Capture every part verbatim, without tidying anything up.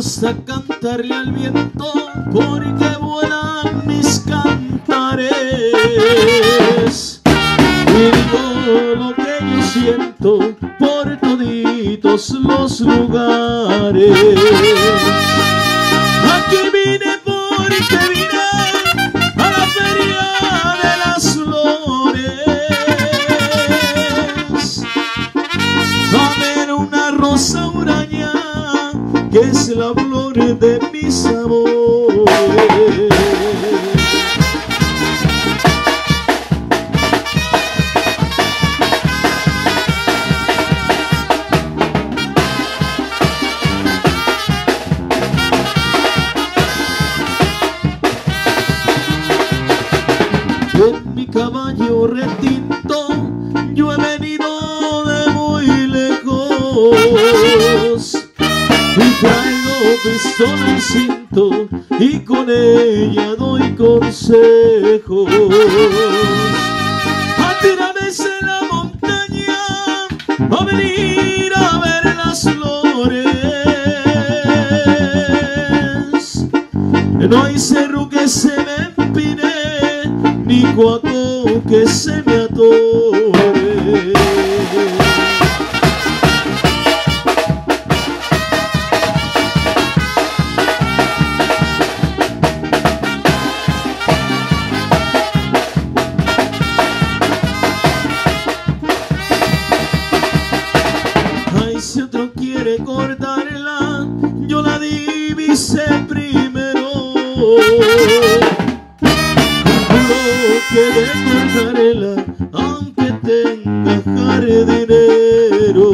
gusta cantarle al viento porque vuelan mis cantares. Y digo lo que yo siento por toditos los lugares. Aquí vine porque vine a la feria de las flores a ver una rosa huraña que es la flor de mis amores. En mi caballo retinto yo he venido de muy lejos y traigo pistola y cinto y con ella doy consejos. A tiranes en la montaña, a venir a ver las flores. No hay cerro que se me empine, ni cuaco que se me atore. Ay, si otro quiere cortarla, yo la divisé primero. Que de cortarla, aunque tenga jardinero.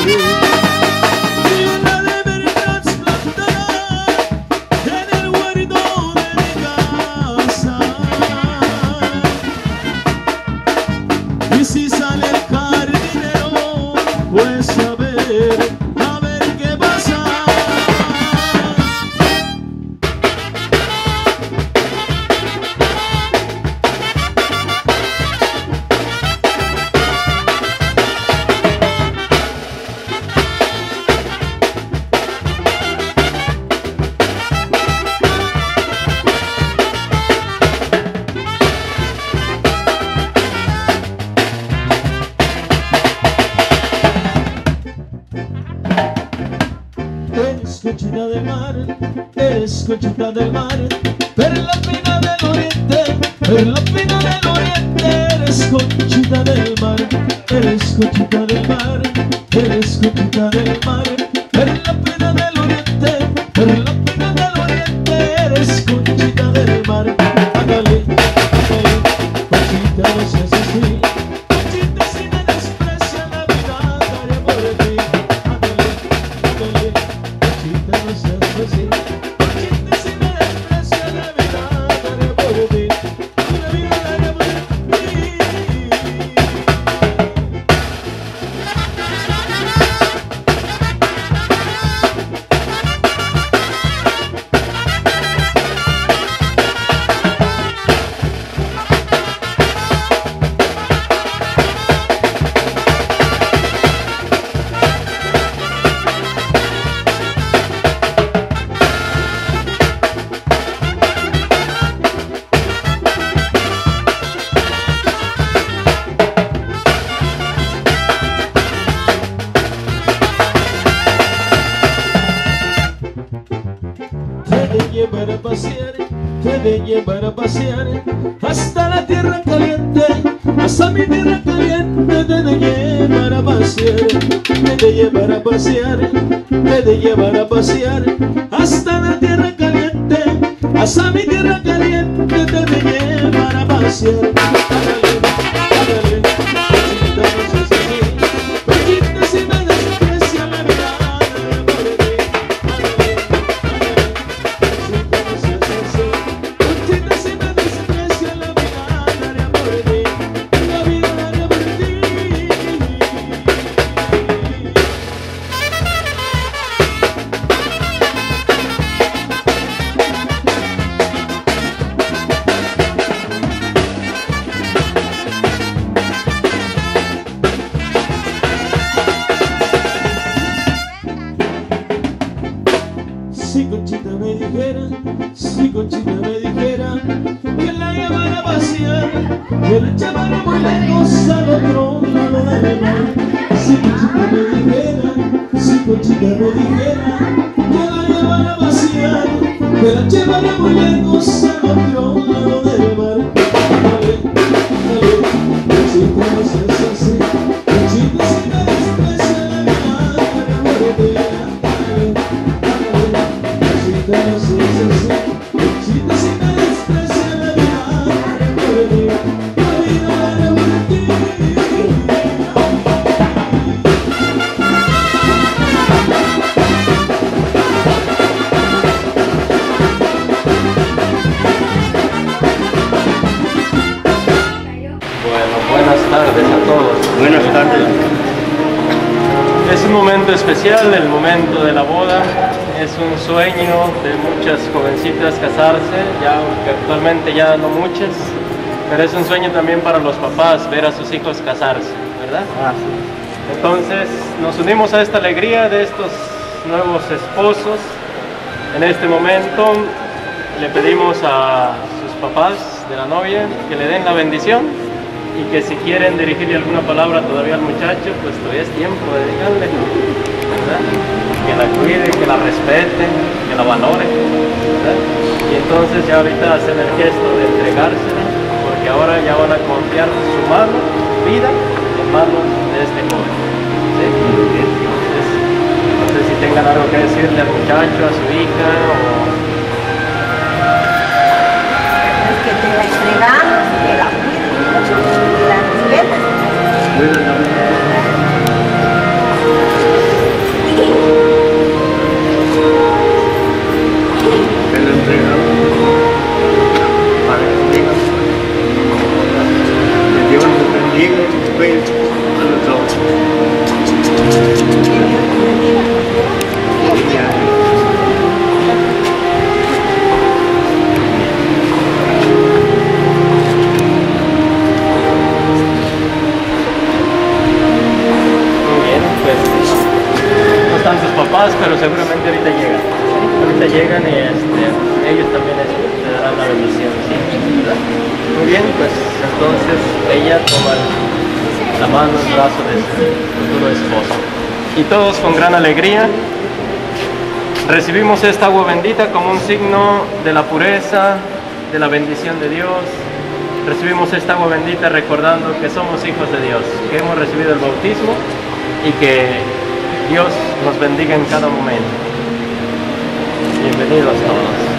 Yo la deberé trasplantar en el huerto de mi casa. Y si sale el jardinero, pues a ver, a ver qué pasa. Eres conchita del mar, eres conchita del mar, perla fina del oriente, perla fina del oriente. Eres conchita del mar, eres conchita del mar, eres conchita del mar, perla fina del oriente, perla fina del oriente. Eres conchita del mar, ándale, ándale, conchita no seas así. Conchita si me desprecia la vida, daré por ti, ándale, ándale. Conchita no seas así, Conchita si me desprecia la vida, daré por ti, la vida daré por ti. Te de llevar a pasear, te de llevar a pasear hasta la tierra caliente, hasta mi tierra caliente. Te de llevar a pasear, te de llevar a pasear, te de llevar a pasear hasta la tierra caliente, hasta mi tierra caliente. Te de llevar a pasear. Ándale, ándale, Conchita no seas así, Conchita si me desprecia la vida, daré por ti. Conchita si me desprecia la vida, daré por ti, la vida daré por ti. Conchita me dijera, si Conchita me dijera que la llevara a pasear, que la llevara muy lejos al otro lado del mar. Si Conchita me dijera, si Conchita me dijera que la llevara a pasear, que la llevara muy lejos al otro lado del mar. Dale, dale, Conchita no seas así, Conchita si me desprecia la mirada, muérete. No seas así, Conchita si me desprecia la mirada, muérete, la vida vale por ti. Bueno, buenas tardes a todos. Buenas tardes. Es un momento especial, el momento de la boda. Es un sueño de muchas jovencitas casarse, ya aunque actualmente ya no muchas, pero es un sueño también para los papás ver a sus hijos casarse, ¿verdad? Ah, sí. Entonces nos unimos a esta alegría de estos nuevos esposos. En este momento le pedimos a sus papás de la novia que le den la bendición y que si quieren dirigirle alguna palabra todavía al muchacho, pues todavía es tiempo de dedicarle, ¿verdad? Que la cuide, que la respete, que la valore, ¿verdad? Y entonces ya ahorita hacen el gesto de entregársela, porque ahora ya van a confiar su mano, vida, en manos de este joven, ¿sí? Entonces, no sé si tengan algo que decirle al muchacho, a su hija, o... Es que te la entregamos, que la cuides mucho, que la respetes. pero seguramente ahorita llegan, ¿sí? Ahorita llegan y este, ellos también este, le darán la bendición, ¿sí? ¿Verdad? Muy bien, pues entonces ella toma la mano, el brazo de su futuro esposo. Y todos con gran alegría recibimos esta agua bendita como un signo de la pureza, de la bendición de Dios. Recibimos esta agua bendita recordando que somos hijos de Dios, que hemos recibido el bautismo y que Dios nos bendiga en cada momento. Bienvenidos todos.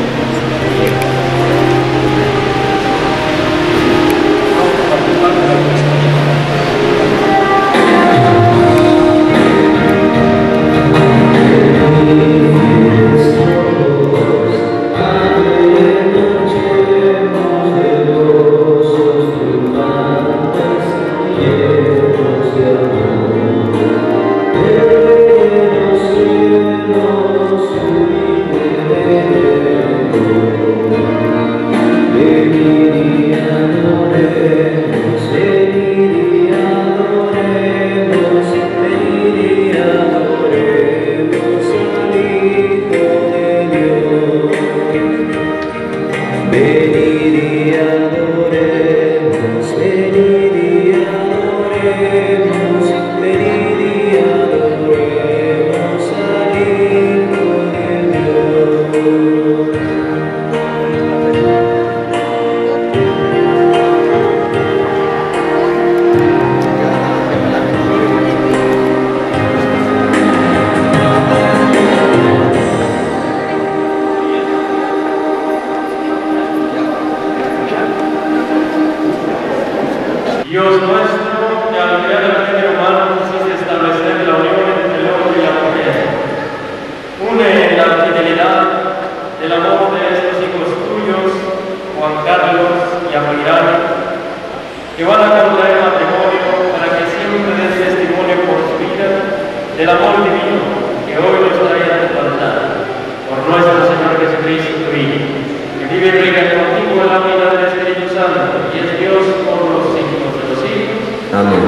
Dios nuestro, que al crear el género humano quisiste establecer la unión entre el hombre y la mujer, une en la fidelidad el amor de estos hijos tuyos, Juan Carlos y Amirán, que van a contraer matrimonio para que siempre den testimonio por su vida del amor divino que hoy nos trae a tu altar, por nuestro Señor Jesucristo, tu Hijo, que vive y reina contigo en la unidad del Espíritu Santo y es Dios por los siglos. Amén.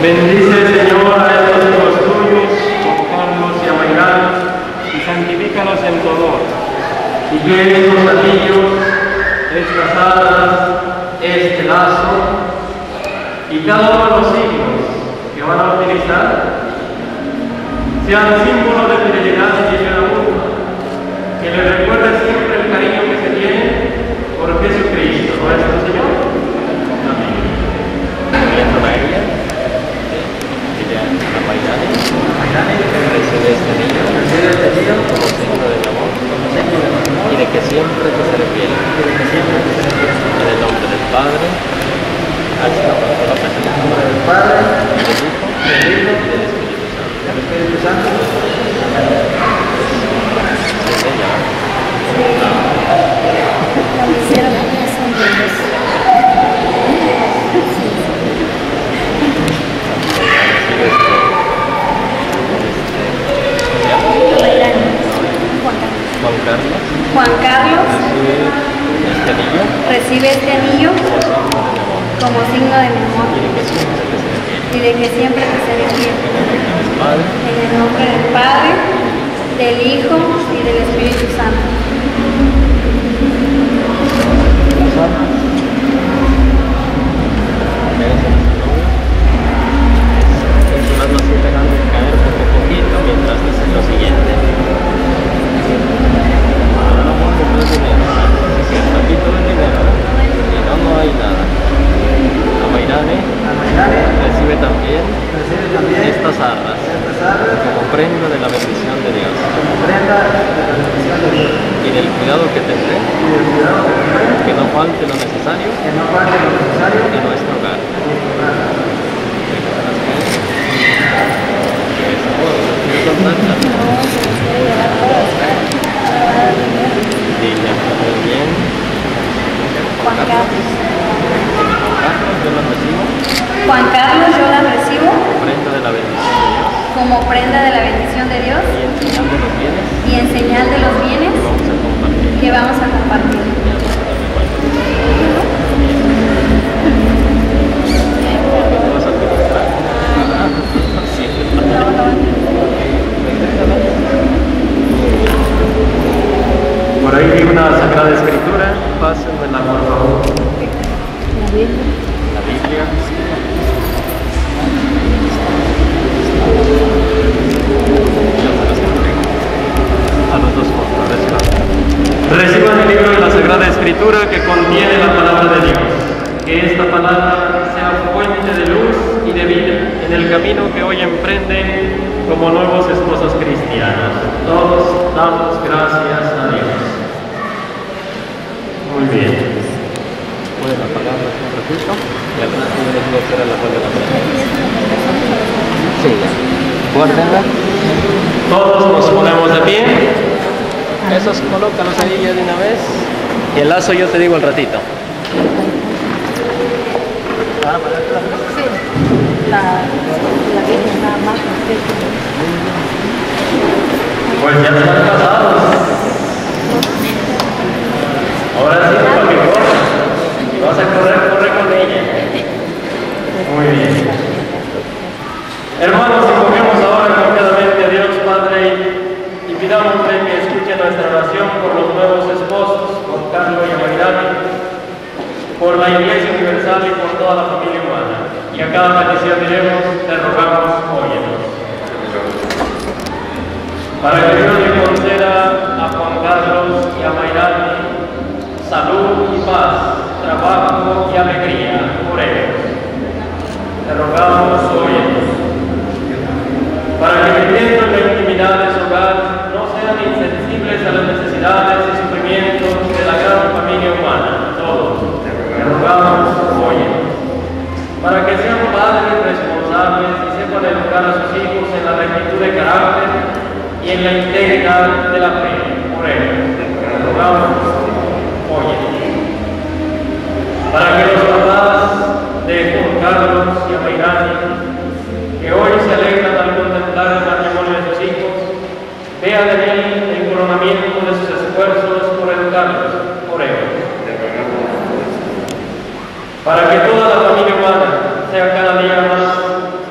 Bendice, Señor, a estos hijos tuyos, Juan Carlos y Amirán, y santifícalos pongas en tu amor. Y que estos anillos, estas alas, este lazo y cada uno de los signos que van a utilizar sean símbolos de fidelidad y de amor, que le recuerde siempre el cariño que se tiene por Jesucristo, nuestro Señor. Amén. Viendo María, ella, la Mayrani, recibe este niño, recibe este niño como signo del amor, y de que siempre te seré fiel. En el nombre del Padre, al Señor, en el nombre del Padre, del Hijo, del Hijo y del Espíritu Santo. El Espíritu Santo. Juan Carlos. Juan Carlos Recibe este anillo. Recibe este anillo como signo de mi amor Y de que siempre te seré fiel. y de que siempre te seré fiel. En el nombre del Padre, del Hijo y del Espíritu Santo. Las vas dejando caer poco a poquito mientras dices lo siguiente. No compres dinero, si el papito de dinero y no, no hay nada. Amairane recibe también estas arras como prenda de la bendición de Dios y del cuidado que tendré que no falte lo necesario en nuestro hogar. Dile muy bien. Juan Carlos. Yo las recibo. Juan Carlos, yo las recibo Prenda de la bendición de Dios. como prenda de la bendición de Dios Y en señal de los bienes y en señal de los bienes que vamos a compartir. que vamos a compartir. ¿Qué vas a administrar? Sí. Por ahí vi una Sagrada Escritura. Pásenmela, por favor. La Biblia. La Biblia. A los dos por reciban. Reciban el libro de la Sagrada Escritura que contiene la palabra de Dios. Que esta palabra sea fuente de luz y de vida en el camino que hoy emprenden como nuevos esposos cristianos. Todos damos gracias a Dios. Muy bien. Pueden apagar un ratito y al rato yo les voy a hacer a la cual de la Sí, guárdenla. Todos nos ponemos de pie. Esos colócalos ahí ya de una vez. Y el lazo yo te digo al ratito. Sí, la, la Biblia nada más. Pues ya están casados. Ahora sí, para que corras. Si vas a correr, corre con ella. Muy bien. Hermanos, invoquemos ahora confiadamente a Dios Padre y pidámosle que escuche nuestra oración por los nuevos esposos, por Carlos y Amairani, por la Iglesia Universal y por toda la familia humana. Y a cada petición diremos, te rogamos, óyenos. Para que Dios le conceda a Juan Carlos y a Mayrani salud y paz, trabajo y alegría por ellos. Te rogamos, óyenos. Para que viviendo en la intimidad de su hogar no sean insensibles a las necesidades y sufrimientos de la gran familia humana, todos. Te rogamos, óyenos. Para que sean padres responsables y sepan educar a sus hijos en la rectitud de carácter y en la integridad de la fe, por ellos. Te rogamos, óyenos. Para que los papás de Juan Carlos y Amairani, que hoy se alegran al contemplar el matrimonio de sus hijos, vean en él el coronamiento de sus esfuerzos por educarlos, por ellos. Para que toda la familia humana sea cada día más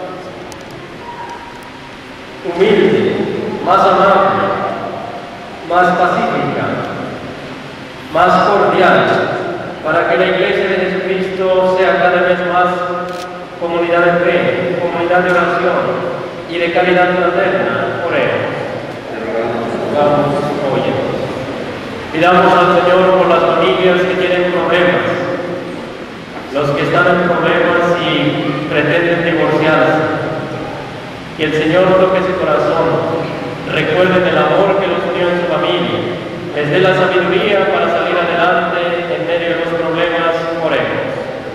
humilde, más amable, más pacífica, más cordial, para que la Iglesia de Jesucristo sea cada vez más comunidad de fe, comunidad de oración y de caridad fraterna. Oremos. Vamos, oye. Pidamos al Señor por las familias que tienen problemas, los que están en problemas y pretenden divorciarse. Que el Señor toque su corazón, recuerden el amor que los unió en su familia, les dé la sabiduría para salir adelante en medio de los problemas. Oremos.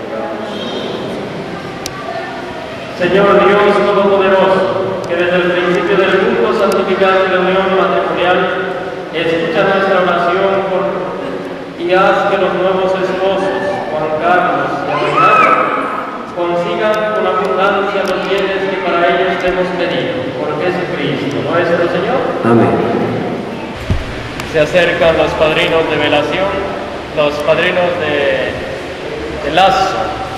Señor Dios Todopoderoso, que desde el principio del mundo santificaste la unión matrimonial, escucha nuestra oración por, y haz que los nuevos esposos, Juan Carlos y Aguilar, consigan con abundancia los bienes que para ellos te hemos pedido. Por Jesucristo, nuestro Señor. Amén. Se acercan los padrinos de velación, los padrinos de, de lazo.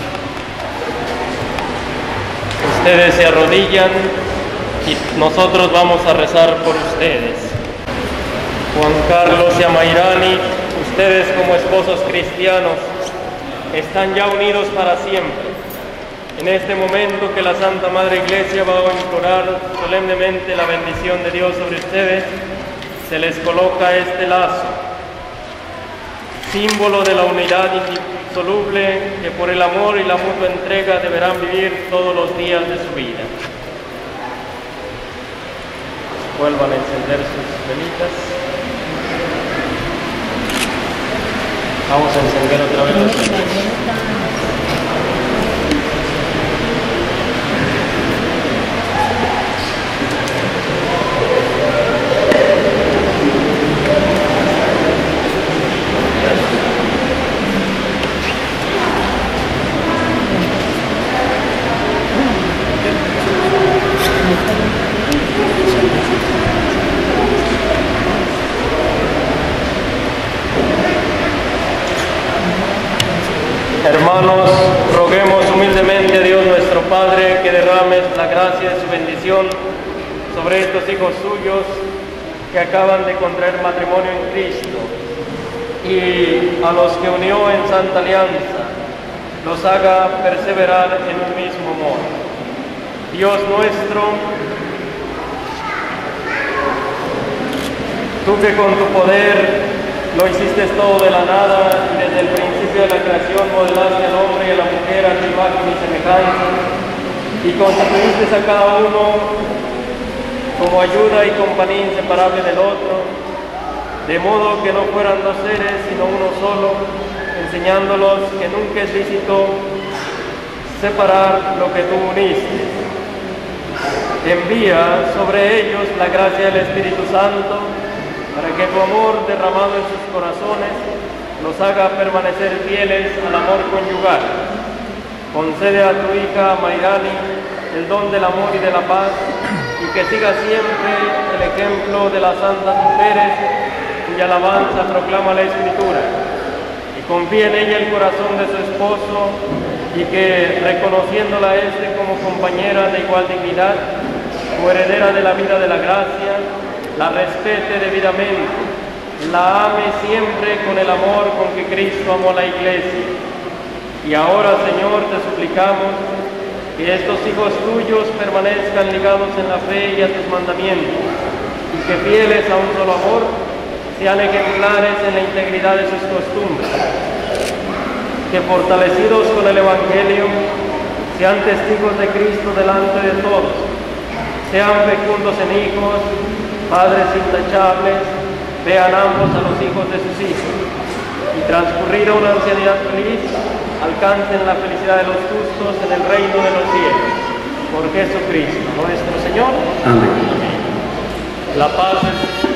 Ustedes se arrodillan y nosotros vamos a rezar por ustedes. Juan Carlos y Amairani, ustedes como esposos cristianos están ya unidos para siempre. En este momento que la Santa Madre Iglesia va a implorar solemnemente la bendición de Dios sobre ustedes, se les coloca este lazo, símbolo de la unidad indisoluble que por el amor y la mutua entrega deberán vivir todos los días de su vida. Vuelvan a encender sus velitas. Vamos a encender otra vez las velitas. Hermanos, roguemos humildemente a Dios nuestro Padre que derrame la gracia de su bendición sobre estos hijos suyos que acaban de contraer matrimonio en Cristo, y a los que unió en santa alianza los haga perseverar en un mismo amor. Dios nuestro, tú que con tu poder lo hiciste todo de la nada y desde el principio de la creación modelaste al hombre y a la mujer a tu imagen y semejanza, y constituiste a cada uno como ayuda y compañía inseparable del otro, de modo que no fueran dos seres sino uno solo, enseñándolos que nunca es lícito separar lo que tú uniste. Envía sobre ellos la gracia del Espíritu Santo, para que tu amor derramado en sus corazones los haga permanecer fieles al amor conyugal. Concede a tu hija Mayrani el don del amor y de la paz, y que siga siempre el ejemplo de las santas mujeres cuya alabanza proclama la Escritura, y confía en ella el corazón de su esposo, y que, reconociéndola a éste como compañera de igual dignidad, como heredera de la vida de la gracia, la respete debidamente, la ame siempre con el amor con que Cristo amó a la Iglesia. Y ahora, Señor, te suplicamos que estos hijos tuyos permanezcan ligados en la fe y a tus mandamientos, y que fieles a un solo amor, sean ejemplares en la integridad de sus costumbres, que fortalecidos con el Evangelio, sean testigos de Cristo delante de todos, sean fecundos en hijos, padres intachables, vean ambos a los hijos de sus hijos, y transcurrida una ancianidad feliz, alcancen la felicidad de los justos en el reino de los cielos. Por Jesucristo nuestro Señor. Amén. La paz es...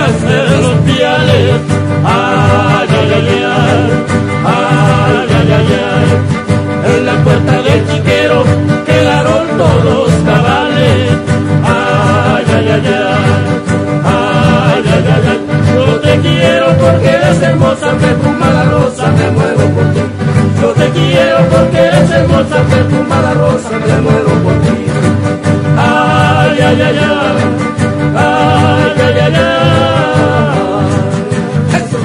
llenaste de los piales. Ay, ay, ay, ay, ay, ay, ay, ay. En la puerta del chiquero quedaron todos cabales. Ay, ay, ay, ay, ay, ay, ay, ay. Yo te quiero porque eres hermosa, perfumada rosa, me muero por ti. Yo te quiero porque eres hermosa, perfumada rosa, me muero por ti. Ay, ay, ay, ay, ay, ay, ay, ay. Eso.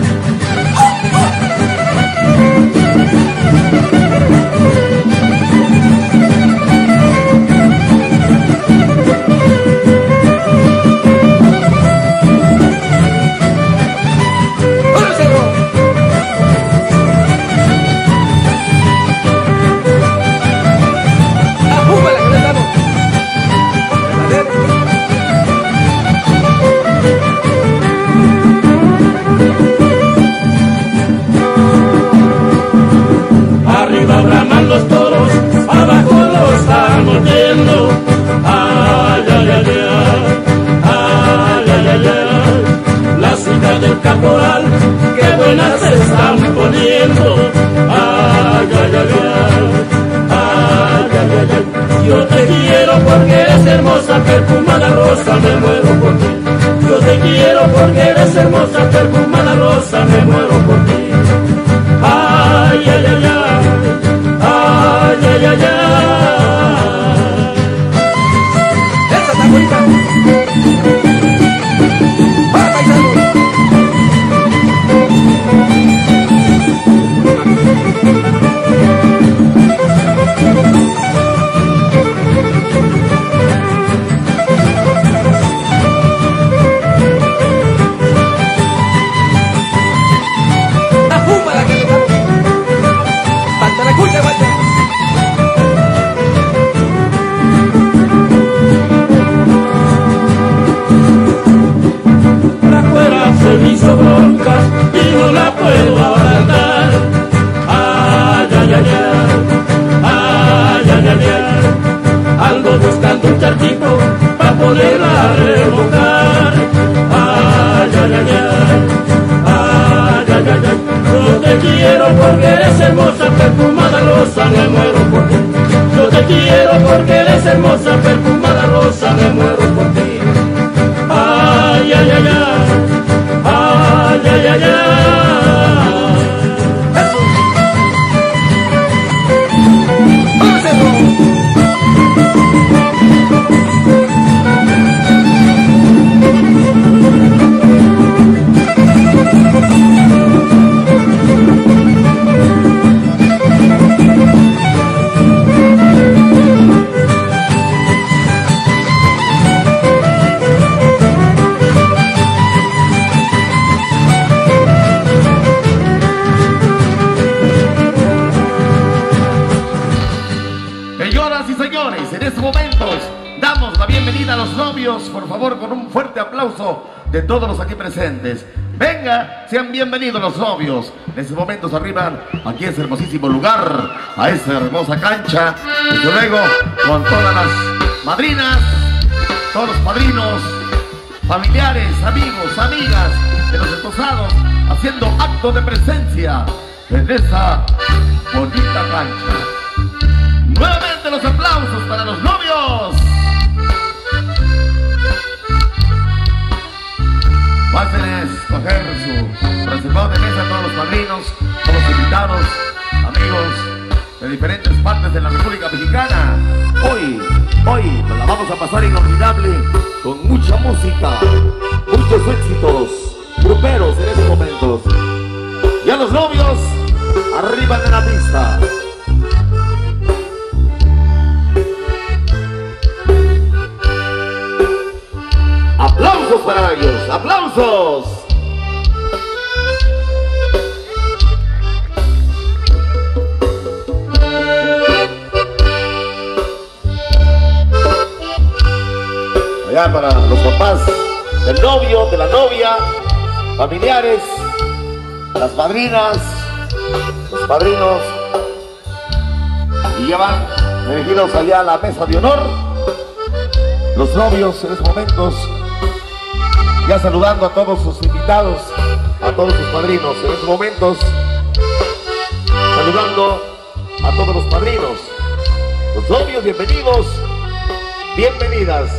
Arriba braman los toros, abajo los estamos viendo. Ay, ay, ay, ay, ay, ay, ay, ay. Las hijas del caporal, qué buenas se están poniendo. Ay, ay, ay, ay, ay, ay, ay, ay. Yo te quiero porque eres hermosa, perfumada rosa, me muero por ti. Yo te quiero porque eres hermosa, perfumada rosa, me muero por ti. Ay, ay, ay, ay, ay, ay, ay, ay. Esa está bonita. ¡Va, paisano! ¡La puma la que le da! ¡Falta la escucha, falta! La cuera se me hizo bronca y no la puedo ablandar. Ay, ay, ay, ay, ay, ay, ay, ay. Ando buscando un charquito pa' poderla a remojar. Ay, ay, ay, ay, ay, ay, ay, ay. Yo te quiero porque eres hermosa, perfumada rosa, me muero por ti. Yo te quiero porque eres hermosa, perfumada rosa, me muero por ti. Ay, ay, ay, ay, ay, ay, ay, ay. Eso. ¡Vamos a hacerlo! Señoras y señores, en estos momentos damos la bienvenida a los novios, por favor, con un fuerte aplauso de todos los aquí presentes. Venga, sean bienvenidos los novios. En estos momentos arriban aquí a ese hermosísimo lugar, a esta hermosa cancha. Y luego con todas las madrinas, todos los padrinos, familiares, amigos, amigas de los esposados, haciendo acto de presencia en esta bonita cancha. Nuevamente los aplausos para los novios. Pasen a escoger su reservado de mesa a todos los padrinos, todos los invitados, amigos de diferentes partes de la República Mexicana. Hoy, hoy nos la vamos a pasar inolvidable con mucha música, muchos éxitos gruperos en estos momentos. Y a los novios, arriba de la pista. ¡Aplausos para ellos! ¡Aplausos! Allá para los papás del novio, de la novia, familiares, las madrinas, los padrinos, y ya van dirigidos allá a la mesa de honor. Los novios en estos momentos ya saludando a todos sus invitados, a todos sus padrinos. En estos momentos, saludando a todos los padrinos, los novios, bienvenidos, bienvenidas.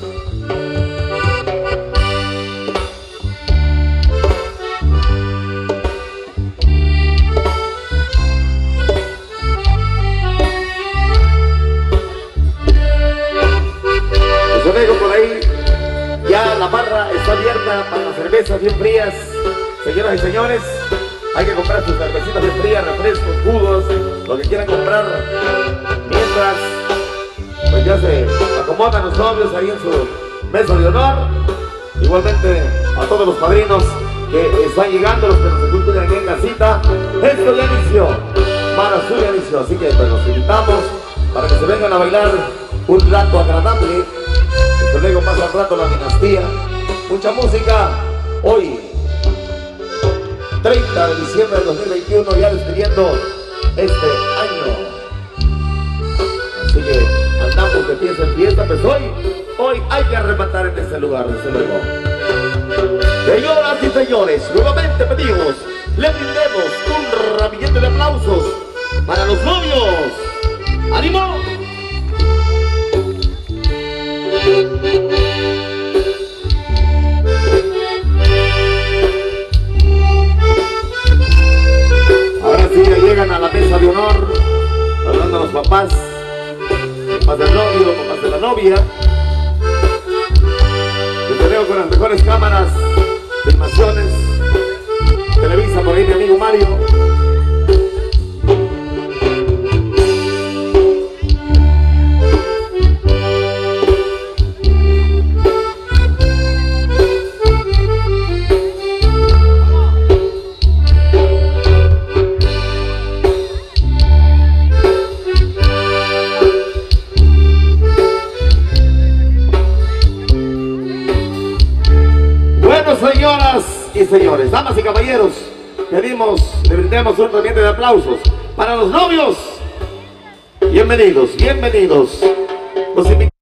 Por ahí ya la barra está abierta para las cervezas bien frías. Señoras y señores, hay que comprar sus cervecitas bien frías, refrescos, jugos, lo que quieran comprar, mientras pues ya se acomodan los novios ahí en su mesa de honor. Igualmente a todos los padrinos que están llegando, los que nos escuchan aquí en casita. Esto ya inició, para su ya inició, así que pues, los invitamos para que se vengan a bailar un rato agradable. Luego pasa al rato la dinastía, mucha música. Hoy, treinta de diciembre de dos mil veintiuno, ya despidiendo este año. Así que andamos de fiesta en fiesta, pues hoy, hoy hay que arrematar en este lugar, desde luego. Señoras y señores, nuevamente pedimos, le brindemos un ramillete de aplausos para los novios. ¡Ánimo! Ahora sí, ya llegan a la mesa de honor, hablando a los papás, papás del novio, papás de la novia. Te veo con las mejores cámaras, filmaciones, Televisa, por ahí mi amigo Mario. Señoras y señores, damas y caballeros, pedimos, le brindemos un ramillete de aplausos para los novios. Bienvenidos, bienvenidos. Los invitamos.